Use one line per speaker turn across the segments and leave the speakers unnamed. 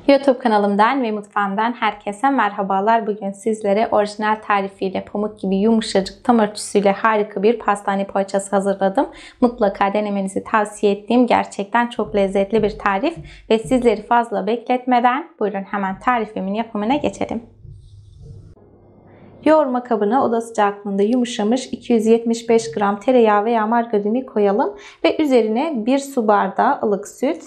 YouTube kanalımdan ve mutfağımdan herkese merhabalar. Bugün sizlere orijinal tarifiyle pamuk gibi yumuşacık tam ölçüsüyle harika bir pastane poğaçası hazırladım. Mutlaka denemenizi tavsiye ettiğim gerçekten çok lezzetli bir tarif ve sizleri fazla bekletmeden buyurun hemen tarifimin yapımına geçelim. Yoğurma kabına oda sıcaklığında yumuşamış 275 gram tereyağı veya margarini koyalım ve üzerine 1 su bardağı ılık süt,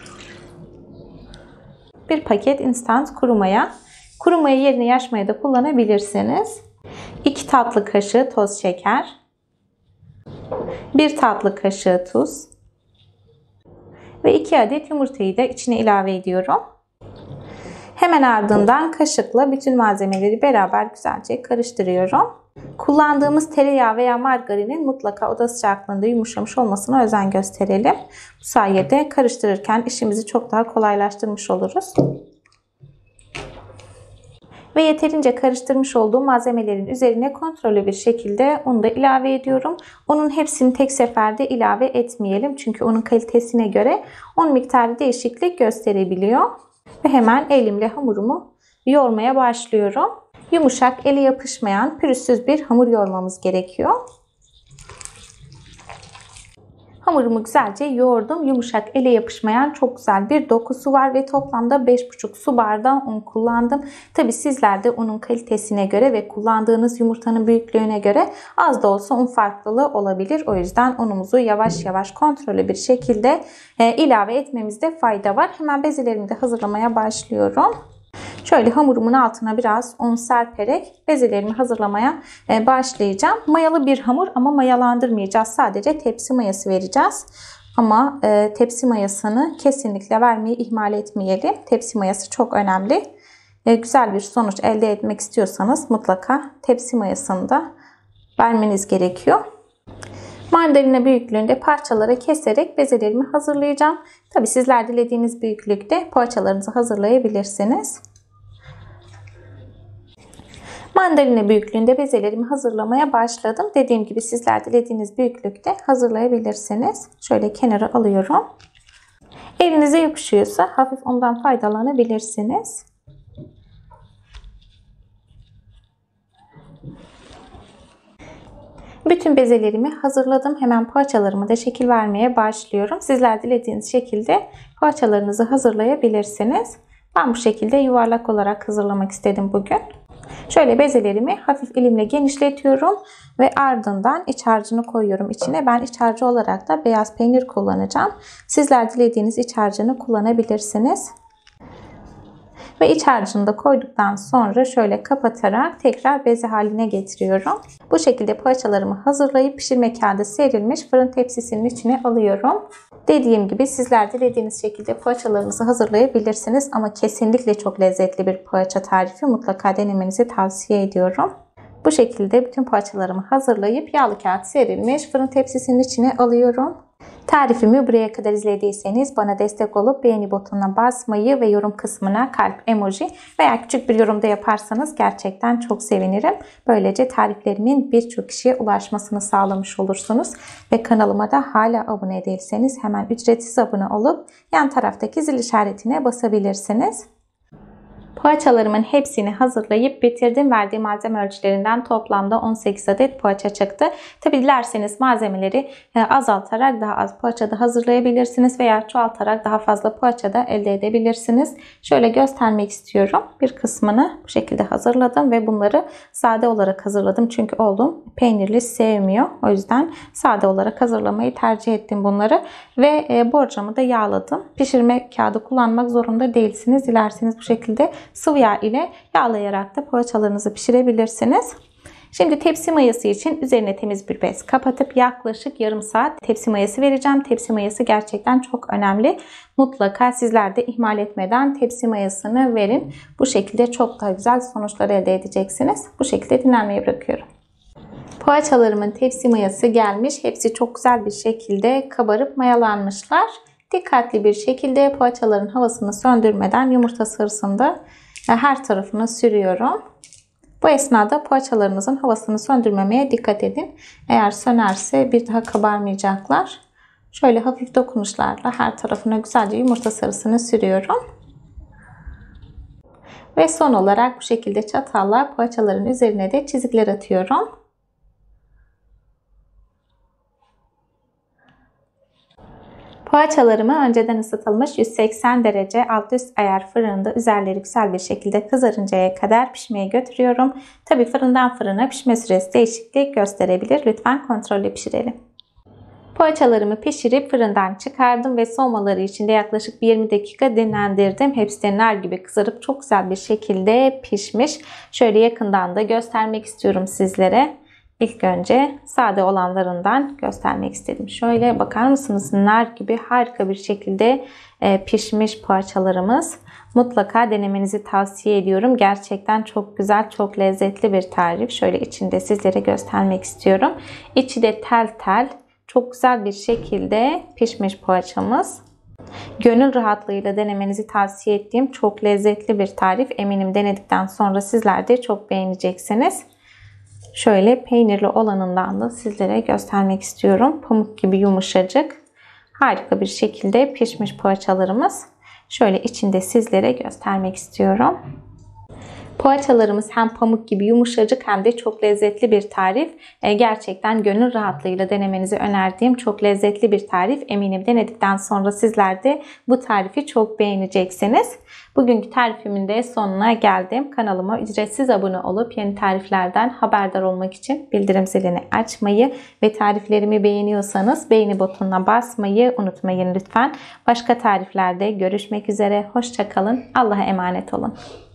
1 paket instant kuru maya. Kuru maya yerine yaş maya da kullanabilirsiniz. 2 tatlı kaşığı toz şeker. 1 tatlı kaşığı tuz. Ve 2 adet yumurtayı da içine ilave ediyorum. Hemen ardından kaşıkla bütün malzemeleri beraber güzelce karıştırıyorum. Kullandığımız tereyağı veya margarinin mutlaka oda sıcaklığında yumuşamış olmasına özen gösterelim. Bu sayede karıştırırken işimizi çok daha kolaylaştırmış oluruz. Ve yeterince karıştırmış olduğum malzemelerin üzerine kontrollü bir şekilde unu da ilave ediyorum. Unun hepsini tek seferde ilave etmeyelim. Çünkü unun kalitesine göre un miktarı değişiklik gösterebiliyor. Ve hemen elimle hamurumu yoğurmaya başlıyorum. Yumuşak, ele yapışmayan, pürüzsüz bir hamur yoğurmamız gerekiyor. Hamurumu güzelce yoğurdum. Yumuşak, ele yapışmayan çok güzel bir dokusu var ve toplamda 5,5 su bardağı un kullandım. Tabi sizler de unun kalitesine göre ve kullandığınız yumurtanın büyüklüğüne göre az da olsa un farklılığı olabilir. O yüzden unumuzu yavaş yavaş kontrollü bir şekilde ilave etmemizde fayda var. Hemen bezelerimi de hazırlamaya başlıyorum. Şöyle hamurumun altına biraz un serperek bezelerimi hazırlamaya başlayacağım. Mayalı bir hamur ama mayalandırmayacağız. Sadece tepsi mayası vereceğiz. Ama tepsi mayasını kesinlikle vermeyi ihmal etmeyelim. Tepsi mayası çok önemli. Güzel bir sonuç elde etmek istiyorsanız mutlaka tepsi mayasını da vermeniz gerekiyor. Mandalina büyüklüğünde parçalara keserek bezelerimi hazırlayacağım. Tabi sizler dilediğiniz büyüklükte poğaçalarınızı hazırlayabilirsiniz. Mandalina büyüklüğünde bezelerimi hazırlamaya başladım. Dediğim gibi sizler dilediğiniz büyüklükte hazırlayabilirsiniz. Şöyle kenara alıyorum. Elinize yapışıyorsa hafif ondan faydalanabilirsiniz. Bütün bezelerimi hazırladım. Hemen poğaçalarıma da şekil vermeye başlıyorum. Sizler dilediğiniz şekilde poğaçalarınızı hazırlayabilirsiniz. Ben bu şekilde yuvarlak olarak hazırlamak istedim bugün. Şöyle bezelerimi hafif elimle genişletiyorum ve ardından iç harcını koyuyorum içine. Ben iç harcı olarak da beyaz peynir kullanacağım. Sizler dilediğiniz iç harcını kullanabilirsiniz. Ve iç harcını da koyduktan sonra şöyle kapatarak tekrar beze haline getiriyorum. Bu şekilde poğaçalarımı hazırlayıp pişirme kağıdı serilmiş fırın tepsisinin içine alıyorum. Dediğim gibi sizler dilediğiniz şekilde poğaçalarınızı hazırlayabilirsiniz. Ama kesinlikle çok lezzetli bir poğaça tarifi, mutlaka denemenizi tavsiye ediyorum. Bu şekilde bütün poğaçalarımı hazırlayıp yağlı kağıt serilmiş fırın tepsisinin içine alıyorum. Tarifimi buraya kadar izlediyseniz bana destek olup beğeni butonuna basmayı ve yorum kısmına kalp emoji veya küçük bir yorum da yaparsanız gerçekten çok sevinirim. Böylece tariflerimin birçok kişiye ulaşmasını sağlamış olursunuz. Ve kanalıma da hala abone değilseniz hemen ücretsiz abone olup yan taraftaki zil işaretine basabilirsiniz. Poğaçalarımın hepsini hazırlayıp bitirdim. Verdiğim malzeme ölçülerinden toplamda 18 adet poğaça çıktı. Tabi dilerseniz malzemeleri azaltarak daha az poğaça da hazırlayabilirsiniz veya çoğaltarak daha fazla poğaça da elde edebilirsiniz. Şöyle göstermek istiyorum. Bir kısmını bu şekilde hazırladım ve bunları sade olarak hazırladım. Çünkü oğlum peynirli sevmiyor. O yüzden sade olarak hazırlamayı tercih ettim bunları. Ve borcamı da yağladım. Pişirme kağıdı kullanmak zorunda değilsiniz. Dilerseniz bu şekilde sıvı yağ ile yağlayarak da poğaçalarınızı pişirebilirsiniz. Şimdi tepsi mayası için üzerine temiz bir bez kapatıp yaklaşık yarım saat tepsi mayası vereceğim. Tepsi mayası gerçekten çok önemli. Mutlaka sizler de ihmal etmeden tepsi mayasını verin. Bu şekilde çok daha güzel sonuçlar elde edeceksiniz. Bu şekilde dinlenmeye bırakıyorum. Poğaçalarımın tepsi mayası gelmiş. Hepsi çok güzel bir şekilde kabarıp mayalanmışlar. Dikkatli bir şekilde poğaçaların havasını söndürmeden yumurta sarısını da her tarafına sürüyorum. Bu esnada poğaçalarınızın havasını söndürmemeye dikkat edin. Eğer sönerse bir daha kabarmayacaklar. Şöyle hafif dokunuşlarla her tarafına güzelce yumurta sarısını sürüyorum. Ve son olarak bu şekilde çatalla poğaçaların üzerine de çizikler atıyorum. Poğaçalarımı önceden ısıtılmış 180 derece alt üst ayar fırında üzerleri güzel bir şekilde kızarıncaya kadar pişmeye götürüyorum. Tabi fırından fırına pişme süresi değişiklik gösterebilir. Lütfen kontrollü pişirelim. Poğaçalarımı pişirip fırından çıkardım ve soğumaları için de yaklaşık 20 dakika dinlendirdim. Hepsi de nar gibi kızarıp çok güzel bir şekilde pişmiş. Şöyle yakından da göstermek istiyorum sizlere. İlk önce sade olanlarından göstermek istedim. Şöyle bakar mısınız? Nar gibi harika bir şekilde pişmiş poğaçalarımız. Mutlaka denemenizi tavsiye ediyorum. Gerçekten çok güzel, çok lezzetli bir tarif. Şöyle içinde sizlere göstermek istiyorum. İçi de tel tel, çok güzel bir şekilde pişmiş poğaçamız. Gönül rahatlığıyla denemenizi tavsiye ettiğim çok lezzetli bir tarif. Eminim denedikten sonra sizler de çok beğeneceksiniz. Şöyle peynirli olanından da sizlere göstermek istiyorum. Pamuk gibi yumuşacık, harika bir şekilde pişmiş poğaçalarımız. Şöyle içinde sizlere göstermek istiyorum. Poğaçalarımız hem pamuk gibi yumuşacık hem de çok lezzetli bir tarif. Gerçekten gönül rahatlığıyla denemenizi önerdiğim çok lezzetli bir tarif. Eminim denedikten sonra sizler de bu tarifi çok beğeneceksiniz. Bugünkü tarifimin de sonuna geldim. Kanalıma ücretsiz abone olup yeni tariflerden haberdar olmak için bildirim zilini açmayı ve tariflerimi beğeniyorsanız beğeni butonuna basmayı unutmayın lütfen. Başka tariflerde görüşmek üzere. Hoşça kalın. Allah'a emanet olun.